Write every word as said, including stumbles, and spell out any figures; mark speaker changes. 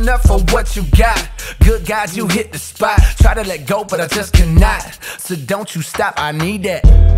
Speaker 1: enough for what you got. Good God, you hit the spot. Try to let go, but I just cannot. So don't you stop, I need that.